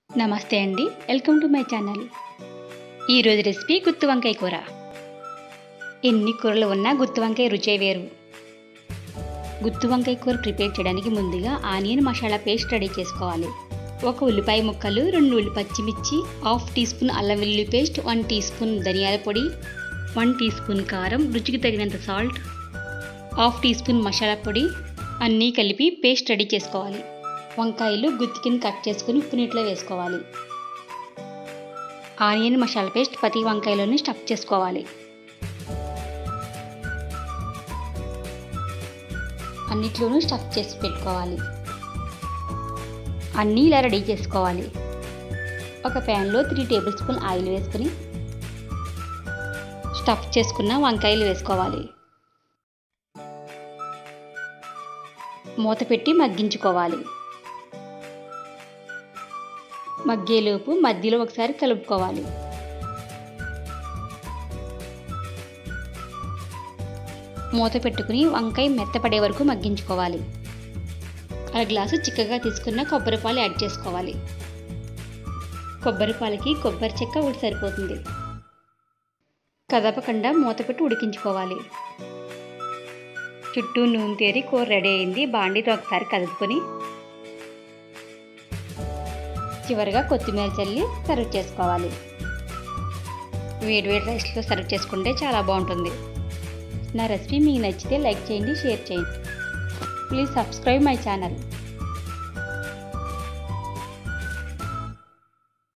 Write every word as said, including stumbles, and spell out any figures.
నమస్తే అండి, welcome to my channel. ఈరోజు రెసిపీ గుత్తి వంకాయ కూర. ఎన్ని కూరలు ఉన్నా గుత్తి వంకాయ రుచే వేరు. గుత్తి వంకాయ కూర ప్రిపేర్ చేయడానికి ముందుగా ఆనియన్ మసాలా పేస్ట్ రెడీ చేసుకోవాలి. ఒక ఉల్లిపాయ ముక్కలు, రెండు ఉల్లి పచ్చిమిర్చి, హాఫ్ టీ స్పూన్ అల్లం వెల్లుల్లి పేస్ట్, వన్ టీ స్పూన్ ధనియాల పొడి, వన్ టీ స్పూన్ కారం, రుచికి తగినంత salt, half tea spoon masala పొడి అన్నీ కలిపి పేస్ట్ రెడీ చేసుకోవాలి. వంకాయలు గుత్తి కింద కట్ చేసుకుని ఉప్పు నీటిలో వేసుకోవాలి. ఆనియన్ మసాలా పేస్ట్ ప్రతి వంకాయలోని స్టఫ్ చేసుకోవాలి. అన్నిట్లోనూ స్టఫ్ చేసి పెట్టుకోవాలి. అన్నీ ఇలా రెడీ చేసుకోవాలి. ఒక ప్యాన్లో త్రీ టేబుల్ స్పూన్ ఆయిల్ వేసుకుని స్టఫ్ చేసుకున్న వంకాయలు వేసుకోవాలి. మూత పెట్టి మగ్గించుకోవాలి. మగ్గేలోపు మధ్యలో ఒకసారి కలుపుకోవాలి. మూత పెట్టుకుని వంకాయ మెత్తపడే వరకు మగ్గించుకోవాలి. అర గ్లాసు చిక్కగా తీసుకున్న కొబ్బరి పాలు యాడ్ చేసుకోవాలి. కొబ్బరి పాలకి కొబ్బరి చెక్క ఒకటి సరిపోతుంది. కదపకుండా మూత పెట్టి ఉడికించుకోవాలి. చుట్టూ నూనె తేరి కూర రెడీ అయింది. బాండీతో ఒకసారి కదుపుకొని చివరిగా కొత్తిమీర చల్లి సర్వ్ చేసుకోవాలి. వేడి వేడి రైస్లో సర్వ్ చేసుకుంటే చాలా బాగుంటుంది. నా రెసిపీ మీకు నచ్చితే లైక్ చేయండి, షేర్ చేయండి. Please subscribe my channel.